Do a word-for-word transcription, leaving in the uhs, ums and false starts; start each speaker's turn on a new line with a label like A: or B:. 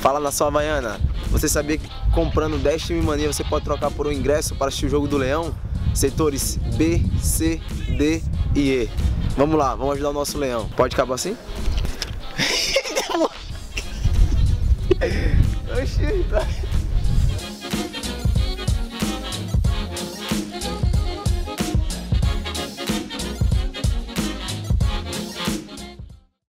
A: Fala na sua Havaiana. Você sabia que comprando dez time mania você pode trocar por um ingresso para assistir o jogo do Leão? Setores B, C, D e E. Vamos lá, vamos ajudar o nosso Leão. Pode acabar assim? Oxi, tá.